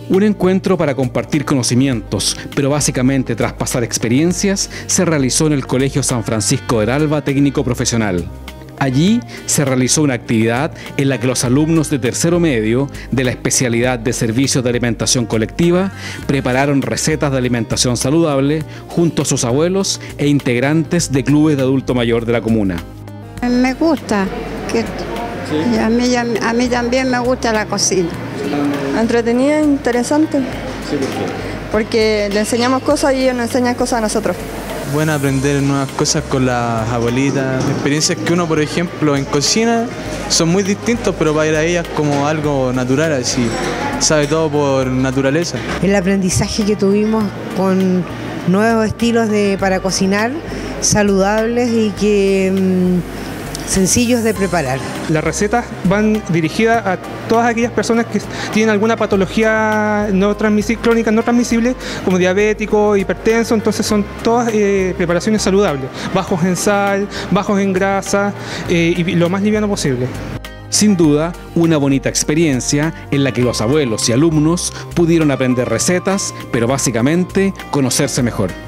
Un encuentro para compartir conocimientos, pero básicamente traspasar experiencias, se realizó en el Colegio San Francisco del Alba Técnico Profesional. Allí se realizó una actividad en la que los alumnos de tercero medio de la especialidad de servicios de alimentación colectiva prepararon recetas de alimentación saludable junto a sus abuelos e integrantes de clubes de adulto mayor de la comuna. Me gusta, ¿Sí? a mí también me gusta la cocina. Entretenida, interesante. Sí, ¿por qué? Porque le enseñamos cosas y ellos nos enseñan cosas a nosotros. Bueno, aprender nuevas cosas con las abuelitas, experiencias que uno, por ejemplo, en cocina son muy distintos, pero para ir a ellas como algo natural, así, sabe todo por naturaleza. El aprendizaje que tuvimos con nuevos estilos para cocinar, saludables y que sencillos de preparar. Las recetas van dirigidas a todas aquellas personas que tienen alguna patología crónica no transmisible, como diabético, hipertenso, entonces son todas preparaciones saludables, bajos en sal, bajos en grasa y lo más liviano posible. Sin duda, una bonita experiencia en la que los abuelos y alumnos pudieron aprender recetas, pero básicamente conocerse mejor.